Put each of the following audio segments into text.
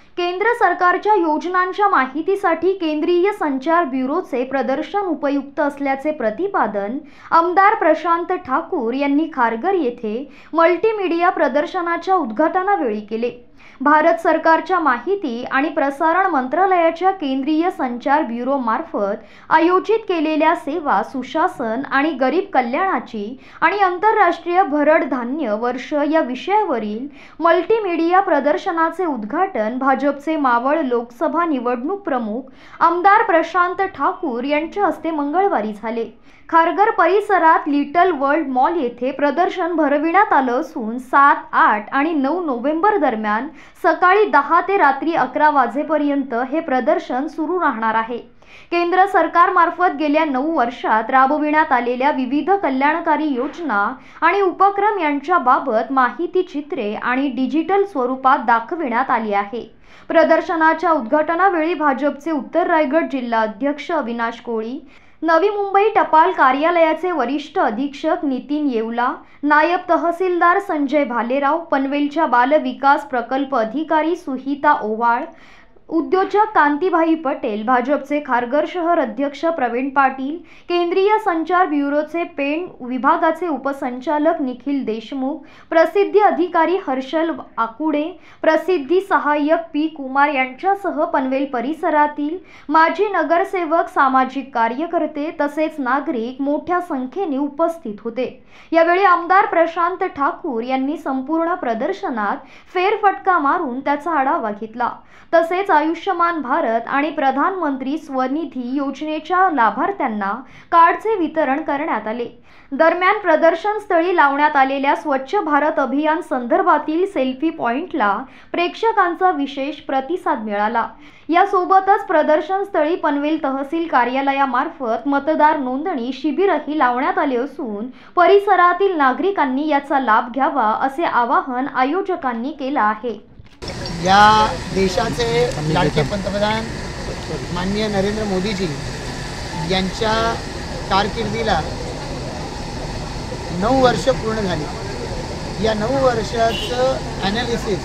केंद्र सरकारच्या योजनांच्या माहितीसाठी केंद्रीय संचार ब्युरोचे प्रदर्शन उपयुक्त असल्याचे प्रतिपादन आमदार प्रशांत ठाकूर यांनी खारघर येथे मल्टीमीडिया प्रदर्शनाच्या उद्घाटनावेळी केले। भारत सरकारच्या माहिती आणि प्रसारण मंत्रालयाच्या केंद्रीय संचार ब्युरो मार्फत आयोजित केलेल्या सेवा सुशासन आणि गरीब कल्याणाची आणि आंतरराष्ट्रीय भरड धान्य वर्ष या विषयावरील मल्टीमीडिया प्रदर्शनाचे उद्घाटन भाजपचे मावळ लोकसभा निवडणूक प्रमुख आमदार प्रशांत ठाकूर यांच्या हस्ते मंगळवारी झाले। खारघर परिसरात लिटल वर्ल्ड मॉल येथे प्रदर्शन भरविण्यात आलं असून 7, 8 आणि 9 नोव्हेंबर दरम्यान सकाळी 10 ते रात्री 11 वाजेपर्यंत हे प्रदर्शन सुरू राहणार आहे। केंद्र सरकारमार्फत गेल्या 9 वर्षात राबविण्यात आलेल्या विविध कल्याणकारी योजना आणि उपक्रम यांच्याबाबत माहिती, चित्रे आणि डिजिटल स्वरूपात दाखविण्यात आली आहे। प्रदर्शनाच्या उद्घाटनावेळी भाजपचे उत्तर रायगड जिल्हा अध्यक्ष अविनाश कोळी, नवी मुंबई टपाल कार्यालयाचे वरिष्ठ अधीक्षक नितीन येवला, नायब तहसीलदार संजय भालेराव, पनवेलच्या बाल विकास प्रकल्प अधिकारी सुहिता ओवाळ, उद्योजक कांतीभाई पटेल, भाजपचे खारघर शहर अध्यक्ष प्रवीण पाटील, केंद्रीय संचार ब्युरोचे पेण विभागाचे उपसंचालक निखिल देशमुख, प्रसिद्धी अधिकारी हर्षल आकुडे, प्रसिद्धी सहाय्यक पी कुमार यांच्यासह पनवेल परिसरातील माजी नगरसेवक, सामाजिक कार्यकर्ते तसेच नागरिक मोठ्या संख्येने उपस्थित होते। यावेळी आमदार प्रशांत ठाकूर यांनी संपूर्ण प्रदर्शनात फेरफटका मारून त्याचा आढावा घेतला। तसेच आयुष्यमान भारत आणि प्रधानमंत्री स्वनिधी योजनेच्या लाभार्थ्यांना कार्डचे वितरण करण्यात आले। दरम्यान प्रदर्शन स्थळी लावण्यात आलेल्या स्वच्छ भारत अभियान संदर्भातील सेल्फी पॉइंटला प्रेक्षकांचा विशेष प्रतिसाद मिळाला। यासोबतच प्रदर्शन स्थळी पनवेल तहसील कार्यालयामार्फत मतदार नोंदणी शिबिरही लावण्यात आले असून परिसरातील नागरिकांनी याचा लाभ घ्यावा असे आवाहन आयोजकांनी केले आहे। या देशाचे लाडके पंतप्रधान माननीय नरेंद्र मोदीजी यांच्या कारकिर्दीला 9 वर्ष पूर्ण झाली। या 9 वर्षाचं ॲनालिसिस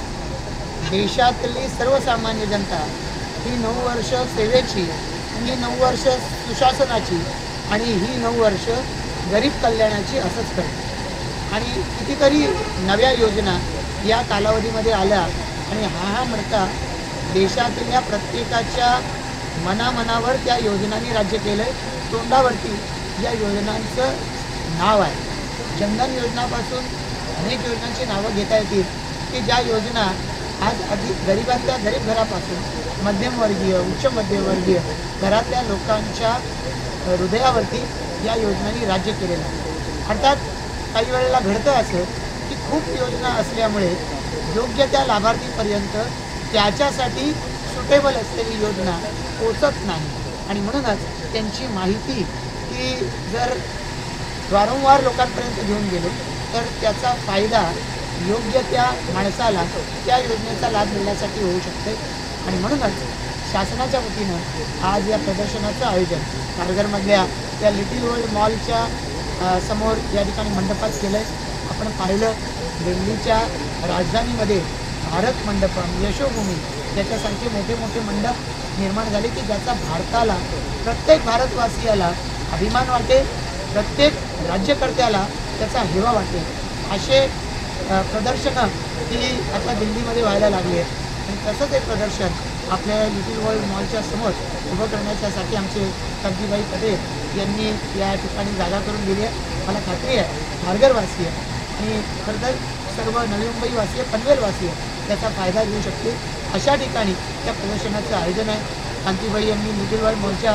देशातली सर्वसामान्य जनता ही 9 वर्ष सेवेची, ही 9 वर्ष सुशासनाची आणि ही 9 वर्ष गरीब कल्याणाची असंच करते। आणि कितीतरी नव्या योजना या कालावधीमध्ये आल्या आणि हा म्हणता देशातल्या प्रत्येकाच्या मनामनावर त्या योजनांनी राज्य केलं आहे। तोंडावरती या योजनांचं नाव आहे। जनधन योजनापासून अनेक योजनांची नावं घेता येतील की ज्या योजना आज अधिक गरीबातल्या गरीब घरापासून मध्यमवर्गीय, उच्च मध्यमवर्गीय घरातल्या लोकांच्या हृदयावरती या योजनांनी राज्य केलेलं आहे। अर्थात काही वेळेला घडतं असं की खूप योजना असल्यामुळे योग्य त्या लाभार्थीपर्यंत त्याच्यासाठी सुटेबल असलेली योजना पोचत नाही आणि म्हणूनच त्यांची माहिती की जर वारंवार लोकांपर्यंत घेऊन गेलो तर त्याचा फायदा योग्य त्या माणसाला त्या योजनेचा लाभ मिळण्यासाठी होऊ शकते। आणि म्हणूनच शासनाच्या वतीनं आज या प्रदर्शनाचं आयोजन खारघरमधल्या त्या लिटिल वर्ल्ड मॉलच्या समोर या ठिकाणी मंडपात केलं आहे। आपण पाहिलं दिल्लीच्या राजधानीमध्ये भारत मंडपम, यशोभूमी याच्यासारखे मोठे मोठे मंडप निर्माण झाले की ज्याचा भारताला, प्रत्येक भारतवासियाला अभिमान वाटेल, प्रत्येक राज्यकर्त्याला त्याचा हेवा वाटेल असे प्रदर्शनं ही आता दिल्लीमध्ये व्हायला लागली आहेत। आणि तसंच एक प्रदर्शन आपल्या लिटिल वर्ल्ड मॉलच्या समोर उभं करण्याच्यासाठी आमचे कांतीभाई पटेल यांनी या ठिकाणी जागा करून दिली आहे। मला खात्री आहे खारघरवासीय आणि खरं तर सर्व नवी मुंबईवासीय, पनवेलवासीय त्याचा फायदा घेऊ शकते अशा ठिकाणी त्या प्रदर्शनाचं आयोजन आहे। कांतीभाई यांनी लिटिल वर्ल्ड मॉलच्या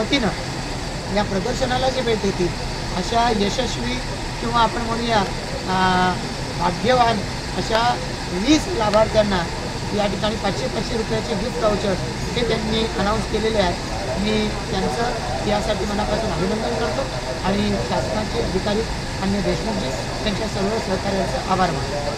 वतीनं या प्रदर्शनाला जे भेट देतील अशा यशस्वी किंवा आपण म्हणूया भाग्यवान अशा 20 लाभार्थ्यांना या ठिकाणी 500 रुपयाचे गिफ्ट वाउचर हे त्यांनी अनाऊन्स केलेले आहे। मी त्यांचं यासाठी मनापासून अभिनंदन करतो आणि शासनाचे अधिकारी माननीय देशमुखजी त्यांच्या सर्व सहकार्याचा आभार मानतो।